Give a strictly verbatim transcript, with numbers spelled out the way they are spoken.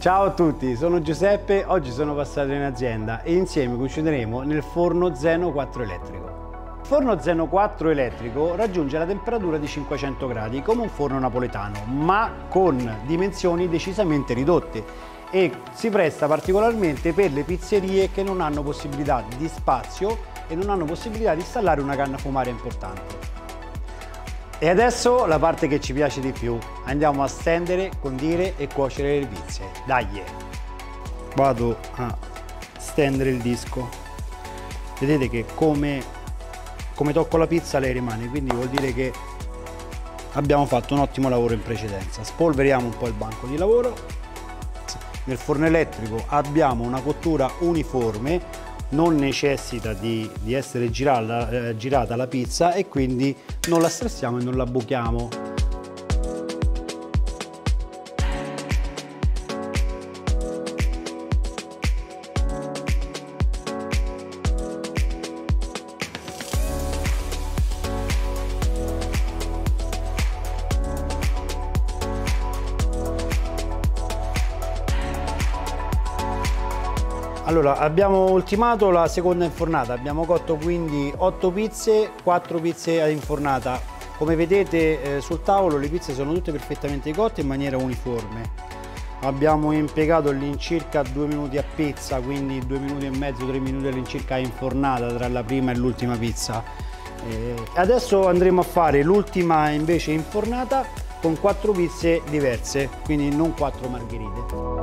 Ciao a tutti, sono Giuseppe, oggi sono passato in azienda e insieme cucineremo nel forno Zeno quattro elettrico. Il forno Zeno quattro elettrico raggiunge la temperatura di cinquecento gradi come un forno napoletano, ma con dimensioni decisamente ridotte e si presta particolarmente per le pizzerie che non hanno possibilità di spazio e non hanno possibilità di installare una canna fumaria importante. E adesso la parte che ci piace di più, andiamo a stendere, condire e cuocere le pizze. Dai! Vado a stendere il disco. Vedete che come, come tocco la pizza lei rimane, quindi vuol dire che abbiamo fatto un ottimo lavoro in precedenza. Spolveriamo un po' il banco di lavoro. Nel forno elettrico abbiamo una cottura uniforme, non necessita di, di essere girata, eh, girata la pizza e quindi non la stressiamo e non la buchiamo. Allora, abbiamo ultimato la seconda infornata, abbiamo cotto quindi otto pizze, quattro pizze ad infornata. Come vedete eh, sul tavolo le pizze sono tutte perfettamente cotte in maniera uniforme. Abbiamo impiegato all'incirca due minuti a pizza, quindi due minuti e mezzo, tre minuti all'incirca a infornata tra la prima e l'ultima pizza. Eh, adesso andremo a fare l'ultima invece infornata con quattro pizze diverse, quindi non quattro margherite.